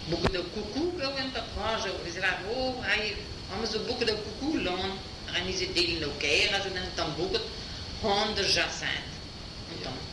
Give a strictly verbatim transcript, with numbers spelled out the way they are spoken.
boeken de koekoe wil in de kruis, is er ook, hij, maar zo boeken de koekoe loon, en is het deel in elkaar, als we dan boeken, honderd jacent. Então,